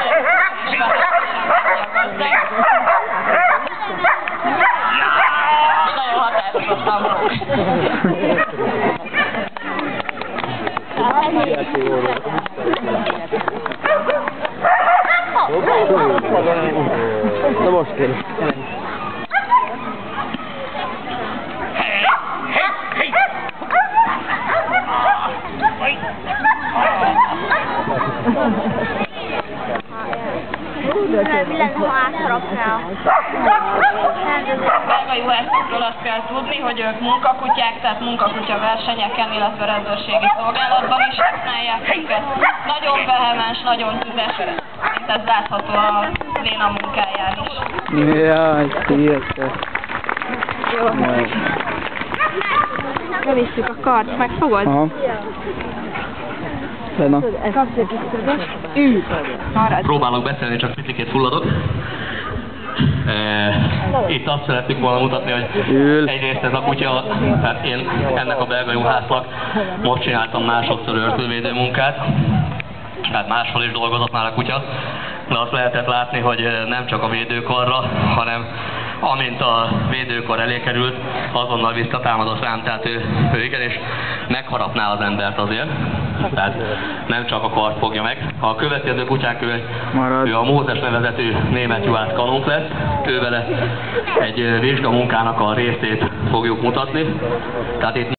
Nagyon határozottan. Na most kell. Mi lenne, ha átharapnál? Belga juhászokról azt kell tudni, hogy ők munkakutyák, tehát munkakutya versenyeken, illetve rendőrségi szolgálatban is használják őket. Nagyon vehemens, nagyon tüzes, mint ez látható a Léna munkáján is. Jaj, hihetetlen. Jó. Bevisszük a kart, megfogod? Aha. Lena. Ülj! Marad. Próbálok beszélni, csak picikét fulladok. Itt azt szerettük volna mutatni, hogy egyrészt ez a kutya, tehát én ennek a belga juhásznak most csináltam másodszor őrzővédő munkát, tehát máshol is dolgozott már a kutya, de azt lehetett látni, hogy nem csak a védőkarra, hanem amint a védőkar elé került, azonnal visszatámadott rám, tehát ő igenis megharapná az embert azért. Tehát nem csak a kart fogja meg. A következő kutyánk ő a Mózes nevezetű német juhász kanónk lesz. Ő vele egy vizsgamunkának a részét fogjuk mutatni. Tehát itt